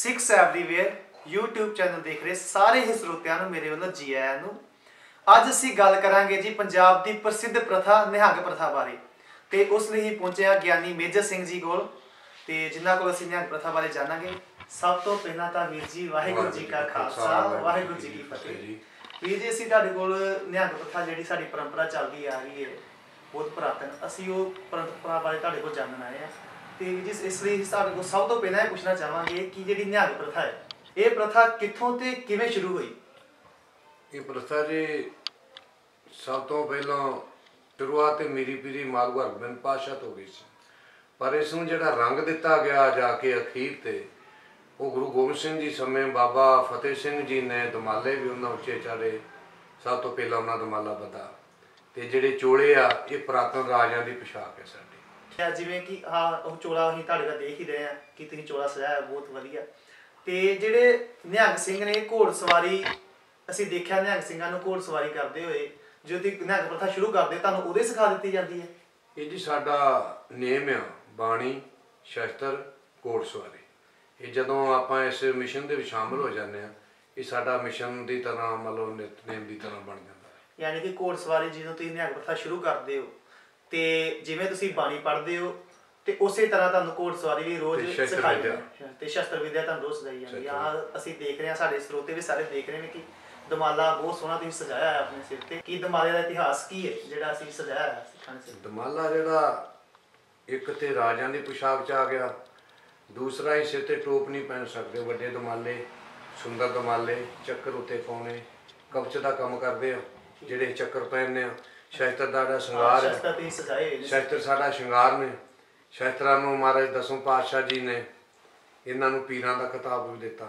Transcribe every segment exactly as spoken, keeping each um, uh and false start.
Six everywhere YouTube channel देख रहे सारे ही ਸਰੋਤਿਆਂ ਨੂੰ ਮੇਰੇ ਵੱਲੋਂ ਜੀ ਆਇਆਂ ਨੂੰ। ਅੱਜ ਅਸੀਂ ਗੱਲ ਕਰਾਂਗੇ ਜੀ ਪੰਜਾਬ ਦੀ ਪ੍ਰਸਿੱਧ ਪ੍ਰਥਾ ਨਿਹੰਗ ਪ੍ਰਥਾ ਬਾਰੇ ਤੇ ਉਸ ਲਈ ਹੀ ਪਹੁੰਚਿਆ ਗਿਆਨੀ ਮੇਜਰ ਸਿੰਘ ਜੀ ਕੋਲ ਤੇ ਜਿਨ੍ਹਾਂ ਕੋਲ ਅਸੀਂ ਨਿਹੰਗ ਪ੍ਰਥਾ ਬਾਰੇ ਜਾਣਾਂਗੇ। ਸਭ ਤੋਂ ਪਹਿਲਾਂ ਤਾਂ ਵੀਰ ਜੀ ਵਾਹਿਗੁਰੂ ਜੀ ਕਾ ਖਾਲਸਾ ਵਾਹਿਗੁਰੂ ਜੀ ਕੀ ਫਤਿਹ। ਵੀਰ ਜੀ ਅਸੀਂ ਤੁਹਾਡੇ ਕੋਲ ਨਿਹੰਗ ਪ੍ਰਥਾ ਜਿਹੜੀ ਸਾਡੀ ਪਰੰਪਰਾ ਚੱਲਦੀ ਆ ਰਹੀ ਹੈ ਬਹੁਤ ਪੁਰਾਤਨ, ਅਸੀਂ ਉਹ ਪਰੰਪਰਾ ਬਾਰੇ ਤੁਹਾਡੇ ਕੋਲ ਜਾਣਨ ਆਏ ਹਾਂ। ਤੇ ਜਿਸ ਇਸ ਲਈ ਸਾਡੇ ਕੋਲ ਸਭ ਤੋਂ ਪਹਿਲਾਂ ਇਹ ਪੁੱਛਣਾ ਚਾਹਾਂਗੇ ਕਿ ਜਿਹੜੀ ਨਿਹੰਗ ਪ੍ਰਥਾ ਹੈ ਇਹ ਪ੍ਰਥਾ ਕਿੱਥੋਂ ਤੇ ਕਿਵੇਂ ਸ਼ੁਰੂ ਹੋਈ? ਇਹ ਪ੍ਰਥਾ ਜੀ ਸਭ ਤੋਂ ਪਹਿਲਾਂ ਸ਼ੁਰੂਆਤ ਮੇਰੀ ਪੀਰੀ ਮਾਲਵਾ ਹਰਗੋਬਿੰਦ ਪਾਤਸ਼ਾਹ ਤੋਂ ਹੋਈ ਸੀ, ਪਰ ਇਸ ਨੂੰ ਜਿਹੜਾ ਰੰਗ ਦਿੱਤਾ ਗਿਆ ਜਾ ਕੇ ਅਖੀਰ ਤੇ ਉਹ ਗੁਰੂ ਗੋਬਿੰਦ ਸਿੰਘ ਜੀ ਸਮੇਂ ਬਾਬਾ ਫਤਿਹ ਸਿੰਘ ਜੀ ਨੇ ਦਮਾਲੇ ਵੀ ਉਹਨਾਂ ਉੱਚੇ ਚਾੜੇ। ਸਭ ਤੋਂ ਪਹਿਲਾਂ ਉਹਨਾਂ ਦਮਾਲਾ ਬੱਧਾ ਤੇ ਜਿਹੜੇ ਚੋਲੇ ਆ ਇਹ ਪੁਰਾਤਨ ਰਾਜਿਆਂ ਦੀ ਪੋਸ਼ਾਕ ਹੈ ਸਾਡੀ। ਜਿਵੇਂ ਕਿ ਹਾਂ ਉਹ ਚੋਲਾ ਅਸੀਂ ਤੁਹਾਡੇ ਨਾਲ ਦੇਖ ਹੀ ਰਹੇ ਹਾਂ ਕਿ ਤੁਸੀਂ ਚੋਲਾ ਸਜਾਇਆ ਬਹੁਤ ਵਧੀਆ। ਤੇ ਜਿਹੜੇ ਨਿਹੰਗ ਸਿੰਘ ਨੇ ਘੋੜ ਸਵਾਰੀ ਅਸੀਂ ਦੇਖਿਆ ਨਿਹੰਗ ਸਿੰਘਾਂ ਨੂੰ ਘੋੜ ਸਵਾਰੀ ਕਰਦੇ ਹੋਏ ਜੋ ਤੁਸੀਂ ਨਿਹੰਗ ਪ੍ਰਥਾ ਸ਼ੁਰੂ ਕਰਦੇ ਤੁਹਾਨੂੰ ਉਹਦੇ ਸਿਖਾ ਦਿੱਤੀ ਜਾਂਦੀ ਹੈ? ਇਹ ਜੀ ਸਾਡਾ ਨੇਮ ਆ ਬਾਣੀ ਸ਼ਸਤਰ ਘੋੜ ਸਵਾਰੀ। ਇਹ ਜਦੋਂ ਆਪਾਂ ਇਸ ਮਿਸ਼ਨ ਦੇ ਵਿੱਚ ਸ਼ਾਮਲ ਹੋ ਜਾਂਦੇ ਹਾਂ ਇਹ ਸਾਡਾ ਮਿਸ਼ਨ ਦੀ ਤਰ੍ਹਾਂ ਮਤਲਬ ਨਿਤਨੇਮ ਦੀ ਤਰ੍ਹਾਂ ਬਣ ਜਾਂਦਾ ਹੈ। ਯਾਨੀ ਕਿ ਘੋੜ ਸਵਾਰੀ ਜਦੋਂ ਤੁਸੀਂ ਨਿਹੰਗ ਪ੍ਰਥਾ ਸ਼ੁਰੂ ਕਰਦੇ ਹੋ ਤੇ ਜਿਵੇਂ ਤੁਸੀਂ ਬਾਣੀ ਪੜ੍ਹਦੇ ਹੋ ਤੇ ਉਸੇ ਤਰ੍ਹਾਂ ਤੁਹਾਨੂੰ ਘੋੜ ਸਵਾਰੀ ਵੀ ਰੋਜ਼ ਸਿਖਾਈ ਜਾਂਦੀ ਤੇ ਸ਼ਸਤਰ ਵਿਦਿਆ ਤੁਹਾਨੂੰ ਰੋਜ਼ ਸਿਖਾਈ ਜਾਂਦੀ ਆ। ਅਸੀਂ ਦੇਖ ਰਹੇ ਹਾਂ ਸਾਡੇ ਸਰੋਤੇ ਵੀ ਸਾਰੇ ਦੇਖ ਰਹੇ ਨੇ ਕਿ ਦਮਾਲਾ ਬਹੁਤ ਸੋਹਣਾ ਤੁਸੀਂ ਸਜਾਇਆ ਹੈ ਆਪਣੇ ਸਿਰ ਤੇ। ਕੀ ਦਮਾਲੇ ਦਾ ਇਤਿਹਾਸ ਕੀ ਹੈ ਜਿਹੜਾ ਅਸੀਂ ਸਜਾਇਆ ਹੈ ਸਿੱਖਾਂ ਦੇ ਸਿਰ? ਦਮਾਲਾ ਜਿਹੜਾ ਇੱਕ ਤੇ ਰਾਜਿਆਂ ਦੀ ਪੋਸ਼ਾਕ ਚ ਆ ਗਿਆ, ਦੂਸਰਾ ਹੀ ਸਿਰ ਤੇ ਟੋਪ ਨਹੀਂ ਪਹਿਨ ਸਕਦੇ। ਵੱਡੇ ਦਮਾਲੇ ਸੁੰਦਰ ਦਮਾਲੇ ਚੱਕਰ ਉੱਤੇ ਪਾਉਣੇ ਕਵਚ ਦਾ ਕੰਮ ਕਰਦੇ ਆ ਜਿਹੜੇ ਚੱਕਰ ਪਹਿਨਦੇ ਆ। ਸ਼ਸਤਰ ਦਾ ਜਿਹੜਾ ਸ਼ਿੰਗਾਰ ਹੈ ਸ਼ਸਤਰ ਸਾਡਾ ਸ਼ਿੰਗਾਰ ਨੇ। ਸ਼ਸਤਰਾਂ ਨੂੰ ਮਹਾਰਾਜ ਦਸਵੇਂ ਪਾਤਸ਼ਾਹ ਜੀ ਨੇ ਇਹਨਾਂ ਨੂੰ ਪੀਰਾਂ ਦਾ ਖਿਤਾਬ ਵੀ ਦਿੱਤਾ।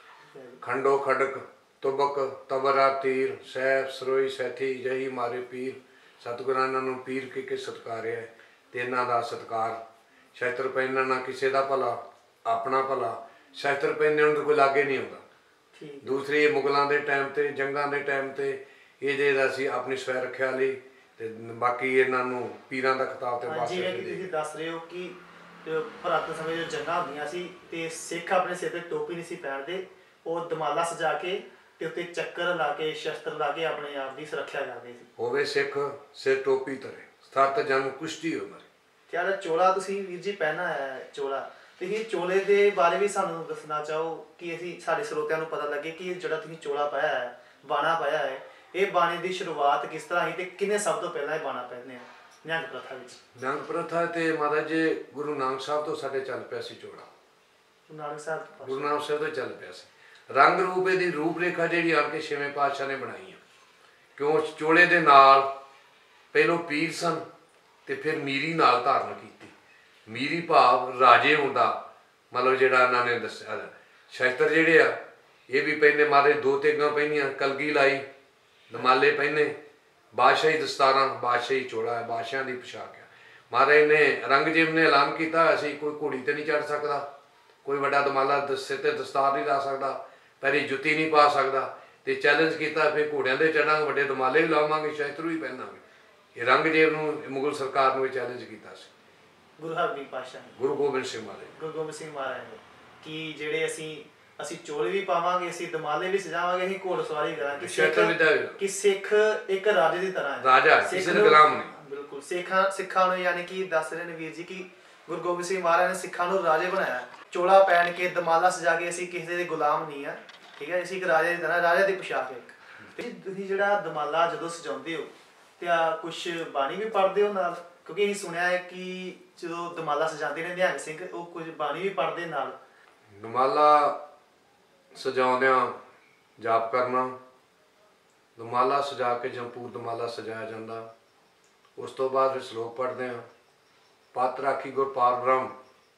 ਖੰਡੋ ਖੜਕ ਤੁਬਕ ਤਬਰਾ ਤੀਰ ਸੈਫ ਸਰੋਈ ਸੈਥੀ ਜਹੀ ਮਾਰੇ ਪੀਰ। ਸਤਿਗੁਰਾਂ ਇਹਨਾਂ ਨੂੰ ਪੀਰ ਕੇ ਕੇ ਸਤਿਕਾਰਿਆ ਤੇ ਇਹਨਾਂ ਦਾ ਸਤਿਕਾਰ। ਸ਼ਸਤਰ ਪਹਿਨਣ ਨਾਲ ਕਿਸੇ ਦਾ ਭਲਾ ਆਪਣਾ ਭਲਾ। ਸ਼ਸਤਰ ਪਹਿਨਣ ਨੂੰ ਕੋਈ ਲਾਗੇ ਨਹੀਂ ਆਉਂਦਾ। ਦੂਸਰੀ ਮੁਗਲਾਂ ਦੇ ਟਾਈਮ ਤੇ ਜੰਗਾਂ ਦੇ ਟਾਈਮ ਤੇ ਇਹ ਜਿਹੜਾ ਅਸੀਂ ਆਪਣੀ ਸਵੈ ਰੱਖਿਆ ਲਈ ਤੇ ਬਾਕੀ ਇਹਨਾਂ ਨੂੰ ਪੀਰਾਂ ਦਾ ਖਿਤਾਬ ਤੇ ਬਾਦਸ਼ਾਹ ਜਿਵੇਂ ਕਿ ਤੁਸੀਂ ਦੱਸ ਰਹੇ ਹੋ ਕਿ ਪੁਰਾਤਨ ਸਮੇਂ ਜੋ ਜੰਗਾਂ ਹੁੰਦੀਆਂ ਸੀ ਤੇ ਸਿੱਖ ਆਪਣੇ ਸਿਰ ਤੇ ਟੋਪੀ ਨਹੀਂ ਸੀ ਪਹਿਨਦੇ, ਉਹ ਦਮਾਲਾ ਸਜਾ ਕੇ ਤੇ ਉੱਤੇ ਚੱਕਰ ਲਾ ਕੇ ਸ਼ਸਤਰ ਲਾ ਕੇ ਆਪਣੇ ਆਪ ਦੀ ਸੁਰੱਖਿਆ ਕਰਦੇ ਸੀ। ਹੋਵੇ ਸਿੱਖ ਸਿਰ ਟੋਪੀ ਧਰੇ ਸਥਾਤ ਜਨਮ ਕੁਸ਼ਤੀ ਉਮਰ। ਤੇ ਚੋਲਾ ਤੁਸੀਂ ਵੀਰ ਜੀ ਪਹਿਨਾ ਹੈ ਚੋਲਾ, ਤੁਸੀਂ ਚੋਲੇ ਦੇ ਬਾਰੇ ਵੀ ਸਾਨੂੰ ਦੱਸਣਾ ਚਾਹੋ ਕਿ ਅਸੀਂ ਸਾਡੇ ਸਰੋਤਿਆਂ ਨੂੰ ਪਤਾ ਲੱਗੇ ਕਿ ਜਿਹੜਾ ਤੁਸੀਂ ਚੋਲਾ ਪਾਇਆ ਹੈ ਬਾਣਾ ਪਾਇਆ ਹੈ ਇਹ ਬਾਣੇ ਦੀ ਸ਼ੁਰੂਆਤ ਕਿਸ ਤਰ੍ਹਾਂ ਹੋਈ ਤੇ ਕਿੰਨੇ ਸਭ ਤੋਂ ਪਹਿਲਾਂ ਇਹ ਬਾਣਾ ਪਹਿਨਿਆ ਨਿਹੰਗ ਪ੍ਰਥਾ ਵਿੱਚ? ਨਿਹੰਗ ਪ੍ਰਥਾ ਤੇ ਮਹਾਰਾਜ ਜੀ ਗੁਰੂ ਨਾਨਕ ਸਾਹਿਬ ਤੋਂ ਸਾਡੇ ਚੱਲ ਪਿਆ ਸੀ ਚੋਲਾ। ਗੁਰੂ ਨਾਨਕ ਸਾਹਿਬ ਗੁਰੂ ਨਾਨਕ ਸਾਹਿਬ ਤੋਂ ਚੱਲ ਪਿਆ ਸੀ। ਰੰਗ ਰੂਪ ਇਹਦੀ ਰੂਪ ਰੇਖਾ ਜਿਹੜੀ ਆਣ ਕੇ ਛੇਵੇਂ ਪਾਤਸ਼ਾਹ ਨੇ ਬਣਾਈ ਆ। ਕਿਉਂ ਚੋਲੇ ਦੇ ਨਾਲ ਪਹਿਲੋਂ ਪੀਰ ਸਨ ਤੇ ਫਿਰ ਮੀਰੀ ਨਾਲ ਧਾਰਨ ਕੀਤੀ। ਮੀਰੀ ਭਾਵ ਰਾਜੇ ਹੁੰਦਾ ਮਤਲਬ ਜਿਹੜਾ ਇਹਨਾਂ ਨੇ ਦੱਸਿਆ। ਸ਼ਸਤਰ ਜਿਹੜੇ ਆ ਇਹ ਵੀ ਪਹਿਨੇ ਮਾਰੇ ਦੋ ਤੇਗਾਂ ਪਹਿਨੀਆਂ ਕਲਗੀ ਲਾਈ ਦਮਾਲੇ ਪਹਿਨੇ ਬਾਦਸ਼ਾਹੀ ਦਸਤਾਰਾਂ ਬਾਦਸ਼ਾਹੀ ਚੋਲਾ ਹੈ ਬਾਦਸ਼ਾਹਾਂ ਦੀ ਪੋਸ਼ਾਕ ਹੈ। ਮਹਾਰਾਜ ਨੇ ਔਰੰਗਜ਼ੇਬ ਨੇ ਐਲਾਨ ਕੀਤਾ ਅਸੀਂ ਕੋਈ ਘੋੜੀ ਤੇ ਨਹੀਂ ਚੜ ਸਕਦਾ, ਕੋਈ ਵੱਡਾ ਦਮਾਲਾ ਸਿਰ ਤੇ ਦਸਤਾਰ ਨਹੀਂ ਲਾ ਸਕਦਾ, ਪੈਰੀ ਜੁੱਤੀ ਨਹੀਂ ਪਾ ਸਕਦਾ ਤੇ ਚੈਲੰਜ ਕੀਤਾ ਫਿਰ ਘੋੜਿਆਂ ਦੇ ਚੜਾਂਗੇ ਵੱਡੇ ਦਮਾਲੇ ਵੀ ਲਾਵਾਂਗੇ ਸ਼ਸਤਰ ਵੀ ਪਹਿਨਾਂਗੇ। ਇਹ ਔਰੰਗਜ਼ੇਬ ਨੂੰ ਮੁਗਲ ਸਰਕਾਰ ਨੂੰ ਇਹ ਚੈਲੰਜ ਕੀਤਾ ਸੀ ਗੁਰੂ ਹਰਗੋਬਿੰਦ ਪਾਤਸ਼ਾਹ ਗੁਰੂ ਗੋਬਿੰਦ ਸਿੰਘ ਮਹਾਰਾਜ ਗੁਰੂ ਗੋਬਿੰਦ ਸਿੰਘ ਮਹਾਰਾਜ ਨੇ ਕਿ ਜਿਹੜੇ ਅਸੀਂ ਅਸੀਂ ਚੋਲੇ ਵੀ ਪਾਵਾਂਗੇ ਅਸੀਂ ਦਮਾਲੇ ਵੀ ਸਜਾਵਾਂਗੇ ਅਸੀਂ ਘੋੜ ਸਵਾਰੀ ਕਰਾਂਗੇ ਕਿ ਸਿੱਖ ਇੱਕ ਰਾਜੇ ਦੀ ਤਰ੍ਹਾਂ ਹੈ ਰਾਜਾ ਕਿਸੇ ਦੇ ਗੁਲਾਮ ਨਹੀਂ। ਬਿਲਕੁਲ ਸਿੱਖਾਂ ਸਿੱਖਾਂ ਨੂੰ ਯਾਨੀ ਕਿ ਦੱਸ ਰਹੇ ਨੇ ਵੀਰ ਜੀ ਕਿ ਗੁਰੂ ਗੋਬਿੰਦ ਸਿੰਘ ਮਹਾਰਾਜ ਨੇ ਸਿੱਖਾਂ ਨੂੰ ਰਾਜੇ ਬਣਾਇਆ। ਚੋਲਾ ਪਹਿਨ ਕੇ ਦਮਾਲਾ ਸਜਾ ਕੇ ਅਸੀਂ ਕਿਸੇ ਦੇ ਗੁਲਾਮ ਨਹੀਂ ਆ, ਠੀਕ ਹੈ। ਅਸੀਂ ਇੱਕ ਰਾਜੇ ਦੀ ਤਰ੍ਹਾਂ ਰਾਜੇ ਦੀ ਪੋਸ਼ਾਕ ਇੱਕ। ਤੇ ਤੁਸੀਂ ਜਿਹੜਾ ਦਮਾਲਾ ਜਦੋਂ ਸਜਾਉਂਦੇ ਹੋ ਤੇ ਆ ਕੁਛ ਬਾਣੀ ਵੀ ਪੜ੍ਹਦੇ ਹੋ ਨਾਲ? ਕਿਉਂਕਿ ਅਸੀਂ ਸੁਣਿਆ ਹੈ ਕਿ ਜਦੋਂ ਦਮਾਲਾ ਸਜਾਉਂਦੇ ਨੇ ਨਿਹੰਗ ਸਿੰਘ ਉਹ ਕੁਝ ਬਾਣੀ ਵੀ ਪੜ੍ਹਦੇ ਨਾਲ। ਦਮਾਲਾ ਸਜਾਉਂਦਿਆਂ ਜਾਪ ਕਰਨਾ, ਦਮਾਲਾ ਸਜਾ ਕੇ ਜੰਪੂਰ ਦਮਾਲਾ ਸਜਾਇਆ ਜਾਂਦਾ। ਉਸ ਤੋਂ ਬਾਅਦ ਫਿਰ ਸ਼ਲੋਕ ਪੜ੍ਹਦੇ ਹਾਂ। ਪਤ ਰਾਖੀ ਗੁਰ ਪਾਰ ਬ੍ਰਹਮ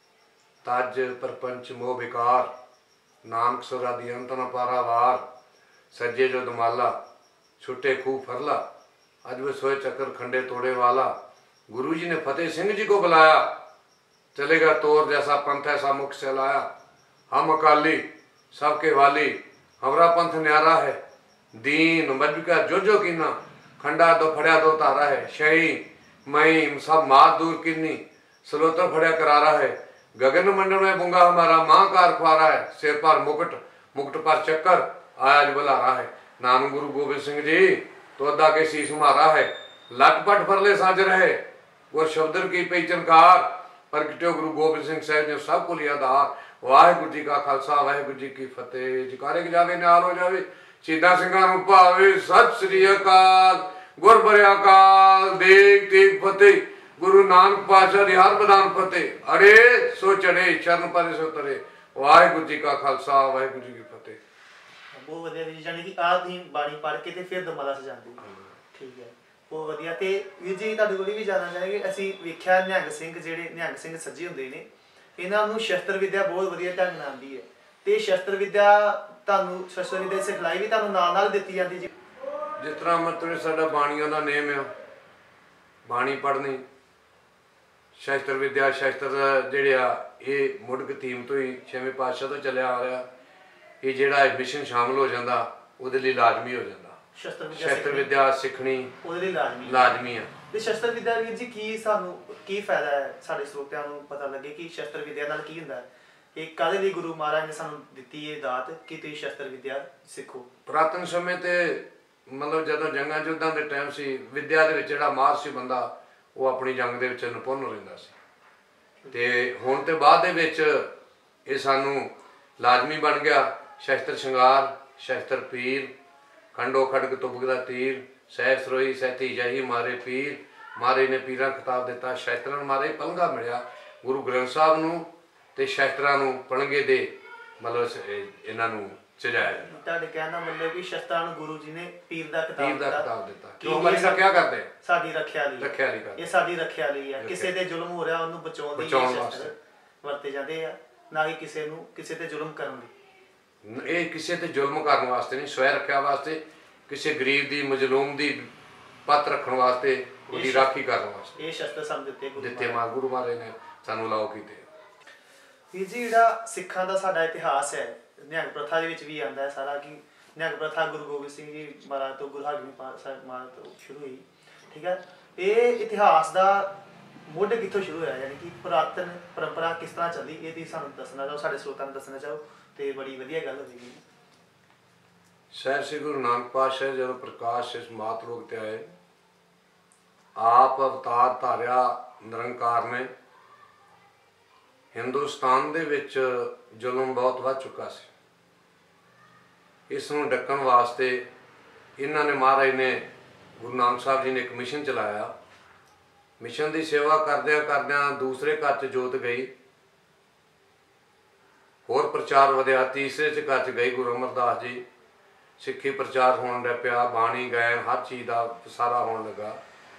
ਤਜ ਪਰਪੰਚ ਮੋਹ ਵਿਕਾਰ ਨਾਨਕ ਸੁਰਾਦੀ ਅੰਤ ਨ ਪਾਰਾਵਾਰ। ਸੱਜੇ ਜੋ ਦਮਾਲਾ ਛੁੱਟੇ ਖੂਬ ਫਰਲਾ ਅੱਜ ਵੇ सोए चक्कर खंडे तोड़े वाला। गुरु जी ने फतेह सिंह जी को बुलाया चलेगा तोर जैसा पंथ ऐसा मुख से लाया। हम अकाली सबके वाली हमारा पंथ न्यारा है दीन मजबिका जो जो कीना खंडा दो फड़िया दो तारा है। शही मई सब मार दूर किन्नी सलोतर फड़िया करारा है गगन मंडल में बुंगा हमारा माँ का अखबारा है, सिर पर मुकुट मुकुट पर चक्कर आज बुलारा है। नाम गुरु गोबिंद सिंह जी तो अदा के शीश मारा है, लटपट फरले साज रहे वो शब्दर की पहचनकार प्रगट्यो गुरु गोबिंद सिंह साहब ने सब को लिया आधार। वाहिगुरु जी का खालसा वाहिगुरु जी की फतेह। जकारे के जावे नाल हो जावे सीधा सिंघां नूं भावे सत श्री अकाल। गुर भरिया काल देख देख फतेह। गुरु नानक पातशाह दी हर बदान फतेह। अड़े सो चढ़े चरण परे सो तरे। वाहिगुरु जी का खालसा वाहिगुरु जी की फतेह। बहुत वधिया जी, जानी कि आह दी बाणी पढ़ के ते फिर दमाला सजांदे। ठीक है, बहुत वधिया। ते वीर जी तुहाडे कोल भी जानना चाहांगे, ਅਸੀਂ ਵੇਖਿਆ ਨਿਹੰਗ ਸਿੰਘ ਜਿਹੜੇ ਨਿਹੰਗ ਸਿੰਘ ਸੱਜੇ ਹੁੰਦੇ ਨੇ, ਇਹਨਾਂ ਨੂੰ ਸ਼ਸਤਰ ਵਿਦਿਆ ਬਹੁਤ ਵਧੀਆ ਢੰਗ ਨਾਲ ਆਉਂਦੀ ਹੈ ਤੇ ਸ਼ਸਤਰ ਵਿਦਿਆ ਤੁਹਾਨੂੰ ਸ਼ਸਤਰ ਵਿਦਿਆ ਸਿਖਲਾਈ ਵੀ ਤੁਹਾਨੂੰ ਨਾਲ ਨਾਲ ਦਿੱਤੀ ਜਾਂਦੀ ਜੀ। ਜਿਸ ਤਰ੍ਹਾਂ ਮਤਲਬ ਸਾਡਾ ਬਾਣੀਆਂ ਦਾ ਨੇਮ ਆ, ਬਾਣੀ ਪੜ੍ਹਨੀ, ਸ਼ਸਤਰ ਵਿਦਿਆ ਸ਼ਸਤਰ ਜਿਹੜੇ ਆ ਇਹ ਮੁੱਢ ਕਤੀਮ ਤੋਂ ਹੀ ਛੇਵੇਂ ਪਾਤਸ਼ਾਹ ਤੋਂ ਚੱਲਿਆ ਆ ਰਿਹਾ। ਇਹ ਜਿਹੜਾ ਮਿਸ਼ਨ ਸ਼ਾਮਲ ਹੋ ਜਾਂਦਾ ਉਹਦੇ ਲਈ ਲਾਜ਼ਮੀ ਹੋ ਜਾਂਦਾ। ਸ਼ਸਤਰ ਵਿਦਿਆ ਸਿੱਖਣੀ ਉਹਦੇ ਲਈ ਲਾਜ਼ਮੀ ਲਾਜ਼ਮੀ ਆ। ਤੇ ਸ਼ਸਤਰ ਵਿਦਿਆ ਵੀਰ ਜੀ ਕੀ ਸਾਨੂੰ ਕੀ ਫਾਇਦਾ ਹੈ, ਸਾਡੇ ਸਰੋਤਿਆਂ ਨੂੰ ਪਤਾ ਲੱਗੇ ਕਿ ਸ਼ਸਤਰ ਵਿਦਿਆ ਨਾਲ ਕੀ ਹੁੰਦਾ ਹੈ, ਇਹ ਕਾਹਦੇ ਲਈ ਗੁਰੂ ਮਹਾਰਾਜ ਨੇ ਸਾਨੂੰ ਦਿੱਤੀ ਇਹ ਦਾਤ ਕਿ ਤੁਸੀਂ ਸ਼ਸਤਰ ਵਿਦਿਆ ਸਿੱਖੋ। ਪੁਰਾਤਨ ਸਮੇਂ ਤੇ ਮਤਲਬ ਜਦੋਂ ਜੰਗਾਂ ਯੁੱਧਾਂ ਦੇ ਟਾਈਮ ਸੀ, ਵਿਦਿਆ ਦੇ ਵਿੱਚ ਜਿਹੜਾ ਮਾਹਰ ਸੀ ਬੰਦਾ ਉਹ ਆਪਣੀ ਜੰਗ ਦੇ ਵਿੱਚ ਨਿਪੁੰਨ ਰਹਿੰਦਾ ਸੀ। ਤੇ ਹੁਣ ਤੇ ਬਾਅਦ ਦੇ ਵਿੱਚ ਇਹ ਸਾਨੂੰ ਲਾਜ਼ਮੀ ਬਣ ਗਿਆ। ਸ਼ਸਤਰ ਸ਼ਿੰਗਾਰ, ਸ਼ਸਤਰ ਪੀਰ, ਖੰਡੋ ਖੜਗ ਤੁਬਕ ਦਾ ਤੀਰ, ਸਹਿਬ ਸਰੋਈ ਸਹਿਤੀ ਜਾਹੀ ਮਾਰੇ ਪੀਰ। ਮਾਰੇ ਨੇ ਪੀਰਾਂ ਖਿਤਾਬ ਦਿੱਤਾ, ਸ਼ਸਤਰਾਂ ਨੂੰ ਮਾਰੇ ਪਲੰਘਾ ਮਿਲਿਆ ਗੁਰੂ ਗ੍ਰੰਥ ਸਾਹਿਬ ਨੂੰ ਤੇ ਸ਼ਸਤਰਾਂ ਨੂੰ ਪਲੰਘੇ ਦੇ ਮਤਲਬ ਇਹਨਾਂ ਨੂੰ ਸਜਾਇਆ ਜਾਂਦਾ। ਤੁਹਾਡੇ ਕਹਿਣ ਦਾ ਮਤਲਬ ਕਿ ਸ਼ਸਤਰਾਂ ਨੂੰ ਗੁਰੂ ਜੀ ਨੇ ਪੀਰ ਦਾ ਖਿਤਾਬ ਦਿੱਤਾ ਕਿ ਉਹ ਹਮਾਰੀ ਰੱਖਿਆ ਕਰਦੇ, ਸਾਡੀ ਰੱਖਿਆ ਲਈ ਰੱਖਿਆ ਲਈ ਕਰਦੇ, ਇਹ ਸਾਡੀ ਰੱਖਿਆ ਲਈ ਆ। ਕਿਸੇ ਤੇ ਜ਼ੁਲਮ ਹੋ ਰਿਹਾ ਉਹਨੂੰ ਬਚਾਉਣ ਲਈ ਸ਼ਸਤਰ ਵਰਤੇ ਜਾਂਦੇ ਆ, ਨਾ ਕਿ ਕਿਸੇ ਨੂੰ ਕਿਸੇ ਤੇ ਜ਼ੁਲਮ ਕਰਨ ਲਈ। ਇਹ ਕਿਸੇ ਤੇ ਜ਼ੁਲਮ ਕਰਨ ਵਾਸਤੇ ਨਹੀਂ, ਸਵੈ ਰੱਖਿਆ ਵਾਸਤੇ, ਕਿਸੇ ਗਰੀਬ ਦੀ ਮਜ਼ਲੂਮ ਦੀ ਪੱਤ ਰੱਖਣ ਵਾਸਤੇ, ਉਹਦੀ ਰਾਖੀ ਕਰਨ ਵਾਸਤੇ ਇਹ ਸ਼ਸਤਰ ਸਾਨੂੰ ਦਿੱਤੇ ਦਿੱਤੇ ਮਾਂ ਗੁਰੂ ਮਹਾਰਾਜ ਨੇ ਸਾਨੂੰ ਲਾਓ ਕੀਤੇ। ਵੀਰ ਜੀ ਜਿਹੜਾ ਸਿੱਖਾਂ ਦਾ ਸਾਡਾ ਇਤਿਹਾਸ ਹੈ, ਨਿਹੰਗ ਪ੍ਰਥਾ ਦੇ ਵਿੱਚ ਵੀ ਆਉਂਦਾ ਹੈ ਸਾਰਾ ਕਿ ਨਿਹੰਗ ਪ੍ਰਥਾ ਗੁਰੂ ਗੋਬਿੰਦ ਸਿੰਘ ਜੀ ਮਹਾਰਾਜ ਤੋਂ ਗੁਰੂ ਹਰਗੋਬਿੰਦ ਸਾਹਿਬ ਮਹਾਰਾਜ ਤੋਂ ਸ਼ੁਰੂ ਹੋਈ। ਠੀਕ ਹੈ, ਇਹ ਇਤਿਹਾਸ ਦਾ ਮੁੱਢ ਕਿੱਥੋਂ ਸ਼ੁਰੂ ਹੋਇਆ, ਯਾਨੀ ਕਿ ਪੁਰਾਤਨ ਪਰੰਪਰਾ ਕਿਸ ਤਰ੍ਹਾਂ ਚੱਲੀ, ਇਹ ਤੁਸੀਂ ਸਾਨੂੰ ਦੱਸਣਾ ਚਾਹੋ, ਸਾਡੇ ਸਰੋਤਾਂ ਨੂੰ ਦੱਸਣਾ ਚਾਹੋ ਤੇ ਬੜੀ ਵਧੀਆ ਗੱਲ ਹੋਵੇਗੀ। ਸਾਹਿਬ ਸ੍ਰੀ ਗੁਰੂ ਨਾਨਕ ਪਾਤਸ਼ਾਹ ਜਦੋਂ ਪ੍ਰਕਾਸ਼ ਇਸ ਮਾਤ ਲੋਕ ਤੇ ਆਏ, ਆਪ ਅਵਤਾਰ ਧਾਰਿਆ ਨਿਰੰਕਾਰ ਨੇ। ਹਿੰਦੁਸਤਾਨ ਦੇ ਵਿੱਚ ਜ਼ੁਲਮ ਬਹੁਤ ਵੱਧ ਚੁੱਕਾ ਸੀ, ਇਸ ਨੂੰ ਡੱਕਣ ਵਾਸਤੇ ਇਹਨਾਂ ਨੇ ਮਹਾਰਾਜ ਨੇ ਗੁਰੂ ਨਾਨਕ ਸਾਹਿਬ ਜੀ ਨੇ ਇੱਕ ਮਿਸ਼ਨ ਚਲਾਇਆ। ਮਿਸ਼ਨ ਦੀ ਸੇਵਾ ਕਰਦਿਆਂ ਕਰਦਿਆਂ ਦੂਸਰੇ ਘਰ 'ਚ ਜੋਤ ਗਈ, ਹੋਰ ਪ੍ਰਚਾਰ ਵਧਿਆ, ਤੀਸਰੇ 'ਚ ਘਰ 'ਚ ਗਈ ਗੁਰੂ ਅਮਰਦਾਸ ਜੀ, ਸਿੱਖੀ ਪ੍ਰਚਾਰ ਹੋਣ ਲੱਗ ਪਿਆ, ਬਾਣੀ ਗਾਇਨ ਹਰ ਚੀਜ਼ ਦਾ ਸਾਰਾ ਹੋਣ ਲੱਗਾ।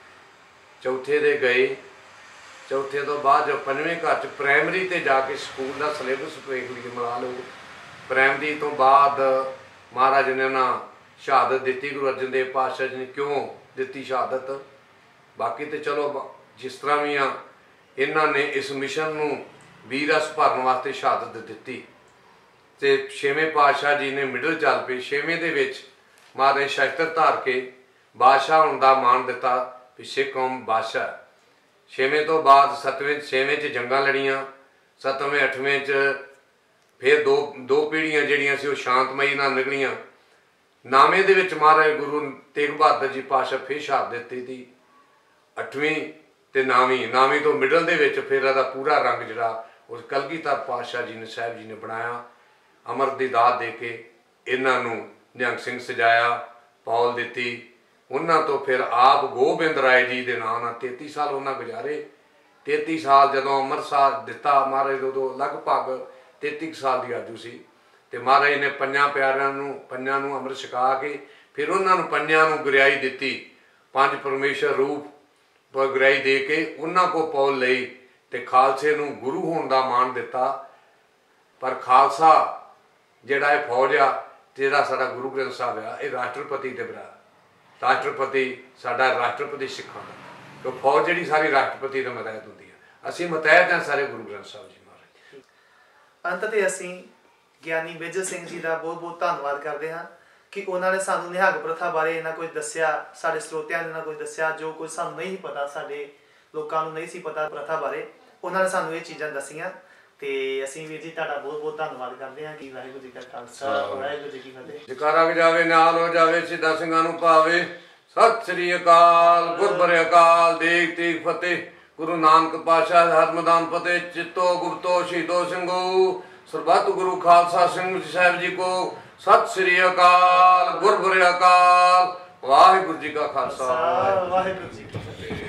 ਚੌਥੇ ਦੇ ਗਏ, ਚੌਥੇ ਤੋਂ ਬਾਅਦ ਜੋ ਪੰਜਵੇਂ ਘਰ 'ਚ ਪ੍ਰਾਇਮਰੀ ਤੇ ਜਾ ਕੇ ਸਕੂਲ ਦਾ ਸਿਲੇਬਸ ਵੇਖ ਲਈ ਮਿਲਾ ਲਓ। ਪ੍ਰਾਇਮਰੀ ਤੋਂ ਬਾਅਦ ਮਹਾਰਾਜ ਨੇ ਨਾ ਸ਼ਹਾਦਤ ਦਿੱਤੀ, ਗੁਰੂ ਅਰਜਨ ਦੇਵ ਪਾਤਸ਼ਾਹ ਜੀ ਨੇ ਕਿਉਂ ਦਿੱਤੀ ਸ਼ਹਾਦਤ, ਬਾਕੀ ਤੇ ਚਲੋ ਜਿਸ ਤਰ੍ਹਾਂ ਵੀ ਆ, ਇਹਨਾਂ ਨੇ ਇਸ ਮਿਸ਼ਨ ਨੂੰ ਵੀਰਸ ਭਰਨ ਵਾਸਤੇ ਸ਼ਹਾਦਤ ਦਿੱਤੀ। ਤੇ ਛੇਵੇਂ ਪਾਤਸ਼ਾਹ ਜੀ ਨੇ ਮਿਡਲ ਚੱਲ ਪਏ। ਛੇਵੇਂ ਦੇ ਵਿੱਚ ਮਹਾਰਾਜ ਸ਼ਸਤਰ ਧਾਰ ਕੇ ਬਾਦਸ਼ਾਹ ਹੋਣ ਦਾ ਮਾਣ ਦਿੱਤਾ ਵੀ ਸਿੱਖ ਕੌਮ ਬਾਦਸ਼ਾਹ। ਛੇਵੇਂ ਤੋਂ ਬਾਅਦ ਸੱਤਵੇਂ ਛੇਵੇਂ 'ਚ ਜੰਗਾਂ ਲੜੀਆਂ, ਸੱਤਵੇਂ ਅੱਠਵੇਂ 'ਚ ਫਿਰ ਦੋ ਦੋ ਪੀੜ੍ਹੀਆਂ ਜਿਹੜੀਆਂ ਸੀ ਉਹ ਸ਼ਾਂਤਮਈ ਨਾਲ ਨਿਕਲੀਆਂ। ਨਾਵੇਂ ਦੇ ਵਿੱਚ ਮਹਾਰਾਜ ਗੁਰੂ ਤੇਗ ਬਹਾਦਰ ਜੀ ਪਾਤਸ਼ਾਹ ਫਿਰ ਸ਼ਹਾਦਤ ਦਿੱਤੀ ਸੀ। ਅੱਠਵੀਂ ਤੇ ਨਾਵੀਂ ਨਾਵੀਂ ਤੋਂ ਮਿਡਲ ਦੇ ਵਿੱਚ ਫਿਰ ਇਹਦਾ ਪੂਰਾ ਰੰਗ ਜਿਹੜਾ ਉਸ ਕਲਗੀਧਰ ਪਾਤਸ਼ਾਹ ਜੀ ਨੇ ਸਾਹਿਬ ਜੀ ਨੇ ਬਣਾਇਆ। ਅਮਰ ਦੀ ਦਾਤ ਦੇ ਕੇ ਇਹਨਾਂ ਨੂੰ ਨਿਹੰਗ ਸਿੰਘ ਸਜਾਇਆ, ਪੌਲ ਦਿੱਤੀ। ਉਹਨਾਂ ਤੋਂ ਫਿਰ ਆਪ ਗੋਬਿੰਦ ਰਾਏ ਜੀ ਦੇ ਨਾਂ ਨਾਲ ਤੇਤੀ ਸਾਲ ਉਹਨਾਂ ਗੁਜ਼ਾਰੇ। ਤੇਤੀ ਸਾਲ ਜਦੋਂ ਅੰਮ੍ਰਿਤਸਰ ਦਿੱਤਾ ਮਹਾਰਾਜ, ਉਦੋਂ ਲਗਭਗ ਤੇਤੀ ਸਾਲ ਦੀ ਆਜੂ ਸੀ। ਤੇ ਮਹਾਰਾਜ ਨੇ ਪੰਜਾਂ ਪਿਆਰਿਆਂ ਨੂੰ ਪੰਜਾਂ ਨੂੰ ਅੰਮ੍ਰਿਤ ਛਕਾ ਕੇ ਫਿਰ ਉਹਨਾਂ ਨੂੰ ਪੰਜਾਂ ਨੂੰ ਗੁਰਿਆਈ ਦਿੱਤੀ। ਪੰਜ ਪਰਮੇਸ਼ਰ ਰੂਪ ਗੁਰਿਆਈ ਦੇ ਕੇ ਉਹਨਾਂ ਕੋਲ ਪੌਲ ਲਈ ਤੇ ਖਾਲਸੇ ਨੂੰ ਗੁਰੂ ਹੋਣ ਦਾ ਮਾਣ ਦਿੱਤਾ। ਪਰ ਖਾਲਸਾ ਜਿਹੜਾ ਇਹ ਫੌਜ ਆ, ਜਿਹੜਾ ਸਾਡਾ ਗੁਰੂ ਗ੍ਰੰਥ ਸਾਹਿਬ ਆ, ਇਹ ਰਾਸ਼ਟਰਪਤੀ ਦੇ ਬਰਾ ਰਾਸ਼ਟਰਪਤੀ ਸਾਡਾ ਰਾਸ਼ਟਰਪਤੀ ਸਿੱਖਾਂ ਦਾ, ਕਿਉਂ ਫੌਜ ਜਿਹੜੀ ਸਾਰੀ ਰਾਸ਼ਟਰਪਤੀ ਦਾ ਮਤਹਿਤ ਹੁੰਦੀ ਆ। ਅਸੀਂ ਮਤਹਿਤ ਹਾਂ ਸਾਰੇ ਗੁਰੂ ਗ੍ਰੰਥ ਸਾਹਿਬ ਜੀ ਮਹਾਰਾਜ। ਅੰਤ ਤੇ ਅਸੀਂ ਗਿਆਨੀ ਮੇਜਰ ਸਿੰਘ ਜੀ ਦਾ ਬਹੁਤ ਬਹੁਤ ਧੰਨਵਾਦ ਕਰਦੇ ਹਾਂ ਕਿ ਉਹਨਾਂ ਨੇ ਸਾਨੂੰ ਨਿਹੰਗ ਪ੍ਰਥਾ ਬਾਰੇ ਇੰਨਾ ਕੁਝ ਦੱਸਿਆ, ਸਾਡੇ ਸਰੋਤਿਆਂ ਨੂੰ ਇੰਨਾ ਕੁਝ ਦੱਸਿਆ ਜੋ ਕੁਝ ਸਾਨੂੰ ਨਹੀਂ ਪਤਾ, ਸਾਡੇ ਲੋਕਾਂ ਨੂੰ ਨਹੀਂ ਸੀ ਪਤਾ ਪ੍ਰਥਾ ਬਾਰੇ। ਉਹਨਾਂ ਨੇ ਸਾਨੂੰ ਇਹ ਚੀਜ਼ਾਂ ਦੱਸੀਆਂ ਤੇ ਅਸੀਂ ਵੀਰ ਜੀ ਤੁਹਾਡਾ ਬਹੁਤ ਬਹੁਤ ਧੰਨਵਾਦ ਕਰਦੇ ਹਾਂ ਕਿ ਵਾਹਿਗੁਰੂ ਜੀ ਕਾ ਖਾਲਸਾ ਵਾਹਿਗੁਰੂ ਜੀ ਕੀ ਫਤਿਹ। ਜਕਾਰਾ ਜਾਵੇ ਨਾਲ ਹੋ ਜਾਵੇ ਸਿੱਧਾ ਸਿੰਘਾਂ ਨੂੰ ਪਾਵੇ। ਸਤਿ ਸ੍ਰੀ ਅਕਾਲ। ਗੁਰਬਰੇ ਅਕਾਲ ਦੇਖ ਤੇਗ ਫਤਿਹ। ਗੁਰੂ ਨਾਨਕ ਪਾਤਸ਼ਾਹ ਹਰਮਦਾਨ ਫਤਿਹ। ਚਿੱਤੋ ਗੁਪਤੋ ਸ਼ਹੀਦੋ ਸਿੰਘੋ ਸਰਬੱਤ ਗੁਰੂ ਖਾਲਸਾ ਸਿੰਘ ਸਾਹਿਬ ਜੀ ਕੋ ਸਤਿ ਸ੍ਰੀ ਅਕਾਲ। ਗੁਰਬਰੇ ਅਕਾਲ। ਵਾਹਿਗੁਰੂ ਜੀ ਕਾ ਖਾਲਸਾ ਵਾਹਿਗੁਰੂ ਜੀ ਕੀ ਫਤਿਹ।